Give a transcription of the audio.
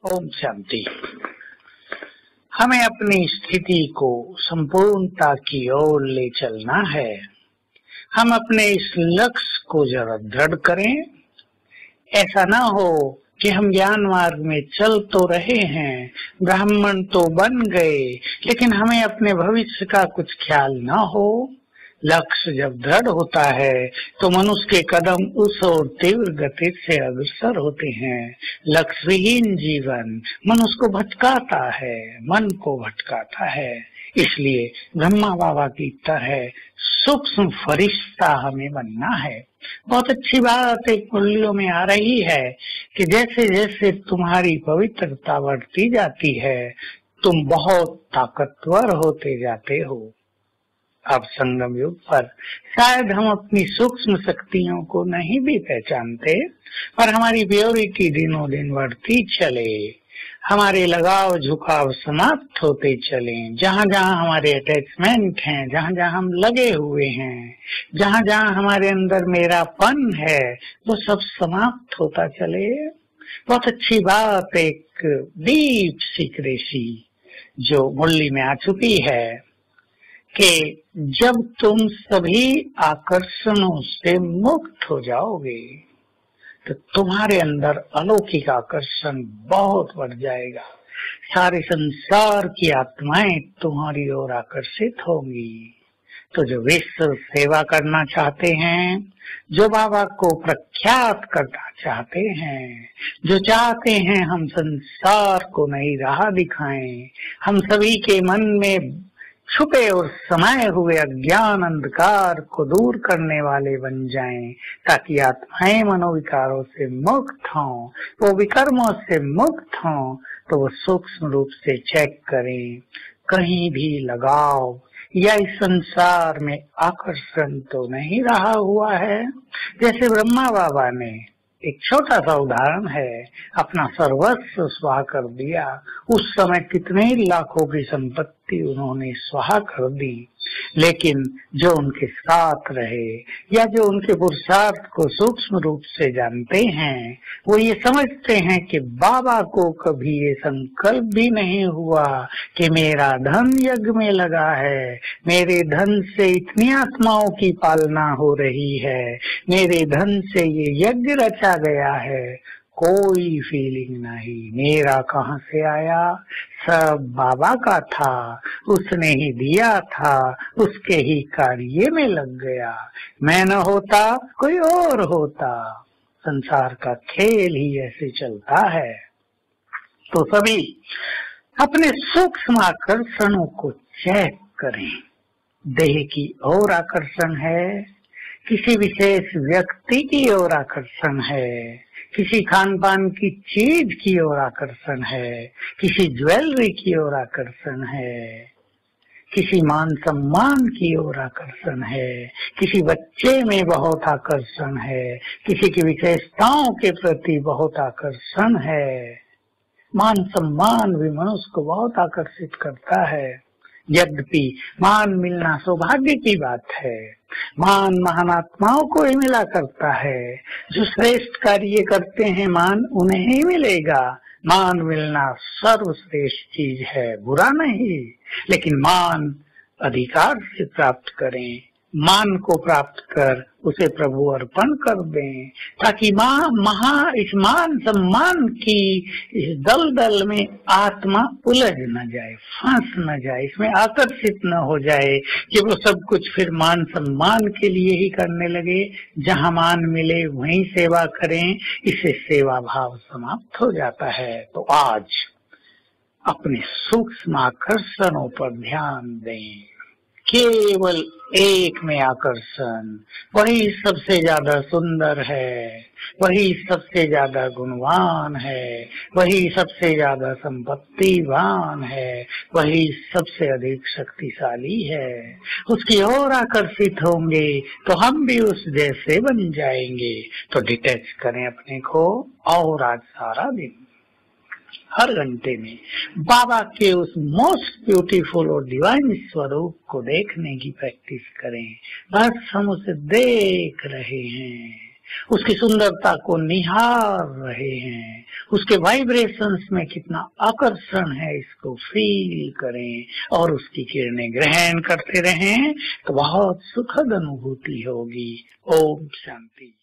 ओम शांति। हमें अपनी स्थिति को संपूर्णता की ओर ले चलना है। हम अपने इस लक्ष्य को जरा दृढ़ करें। ऐसा ना हो कि हम ज्ञान मार्ग में चल तो रहे हैं, ब्राह्मण तो बन गए, लेकिन हमें अपने भविष्य का कुछ ख्याल ना हो। लक्ष्य जब दृढ़ होता है तो मनुष्य के कदम उस ओर तीव्र गति से अग्रसर होते हैं। लक्ष्यहीन जीवन मनुष्य को भटकाता है, मन को भटकाता है। इसलिए ब्रह्मा बाबा की तरह सूक्ष्म फरिश्ता हमें बनना है। बहुत अच्छी बात एक मुरलियों में आ रही है कि जैसे जैसे तुम्हारी पवित्रता बढ़ती जाती है, तुम बहुत ताकतवर होते जाते हो। अब संगम युग पर शायद हम अपनी सूक्ष्म शक्तियों को नहीं भी पहचानते, पर हमारी प्योरिटी दिनों दिन बढ़ती चले, हमारे लगाव झुकाव समाप्त होते चले। जहाँ जहाँ हमारे अटैचमेंट हैं, जहाँ जहाँ हम लगे हुए हैं, जहाँ जहाँ हमारे अंदर मेरापन है, वो सब समाप्त होता चले। बहुत अच्छी बात एक डीप सीक्रेसी जो मुरली में आ चुकी है कि जब तुम सभी आकर्षणों से मुक्त हो जाओगे तो तुम्हारे अंदर अलौकिक आकर्षण बहुत बढ़ जाएगा। सारे संसार की आत्माएं तुम्हारी ओर आकर्षित होंगी। तो जो विश्व सेवा करना चाहते हैं, जो बाबा को प्रख्यात करना चाहते हैं, जो चाहते हैं हम संसार को नई राह दिखाएं, हम सभी के मन में छुपे और समाये हुए अज्ञान अंधकार को दूर करने वाले बन जाएं, ताकि आत्माएं मनोविकारों से मुक्त हों, वो विकर्मों से मुक्त हों। तो वो सूक्ष्म रूप से चेक करें, कहीं भी लगाव या इस संसार में आकर्षण तो नहीं रहा हुआ है। जैसे ब्रह्मा बाबा ने एक छोटा सा उदाहरण है, अपना सर्वस्व स्वाहा कर दिया। उस समय कितने लाखों की संपत्ति उन्होंने स्वाहा कर दी, लेकिन जो उनके साथ रहे या जो उनके पुरुषार्थ को सूक्ष्म रूप से जानते हैं, वो ये समझते हैं कि बाबा को कभी ये संकल्प भी नहीं हुआ कि मेरा धन यज्ञ में लगा है, मेरे धन से इतनी आत्माओं की पालना हो रही है, मेरे धन से ये यज्ञ रचा गया है। कोई फीलिंग नहीं, मेरा कहाँ से आया, सब बाबा का था, उसने ही दिया था, उसके ही कार्य में लग गया। मैं न होता कोई और होता। संसार का खेल ही ऐसे चलता है। तो सभी अपने सूक्ष्म आकर्षणों को चेक करें। देह की ओर आकर्षण है, किसी विशेष व्यक्ति की ओर आकर्षण है, किसी खान पान की चीज की ओर आकर्षण है, किसी ज्वेलरी की ओर आकर्षण है, किसी मान सम्मान की ओर आकर्षण है, किसी बच्चे में बहुत आकर्षण है, किसी की विशेषताओं के प्रति बहुत आकर्षण है। मान सम्मान भी मनुष्य को बहुत आकर्षित करता है। यद्यपि मान मिलना सौभाग्य की बात है, मान महान आत्माओं को ही मिला करता है। जो श्रेष्ठ कार्य करते हैं, मान उन्हें ही मिलेगा। मान मिलना सर्वश्रेष्ठ चीज है, बुरा नहीं, लेकिन मान अधिकार से प्राप्त करें। मान को प्राप्त कर उसे प्रभु अर्पण कर दें, ताकि इस मान सम्मान की इस दलदल में आत्मा उलझ न जाए, फंस न जाए, इसमें आकर्षित न हो जाए कि वो सब कुछ फिर मान सम्मान के लिए ही करने लगे। जहाँ मान मिले वहीं सेवा करें, इससे सेवा भाव समाप्त हो जाता है। तो आज अपने सूक्ष्म आकर्षणों पर ध्यान दें। केवल एक में आकर्षण, वही सबसे ज्यादा सुंदर है, वही सबसे ज्यादा गुणवान है, वही सबसे ज्यादा संपत्तिवान है, वही सबसे अधिक शक्तिशाली है। उसकी ओर आकर्षित होंगे तो हम भी उस जैसे बन जाएंगे। तो डिटैच करें अपने को और आज सारा दिन हर घंटे में बाबा के उस मोस्ट ब्यूटीफुल और डिवाइन स्वरूप को देखने की प्रैक्टिस करें। बस हम उसे देख रहे हैं, उसकी सुंदरता को निहार रहे हैं, उसके वाइब्रेशंस में कितना आकर्षण है इसको फील करें और उसकी किरणें ग्रहण करते रहें तो बहुत सुखद अनुभूति होगी। ओम शांति।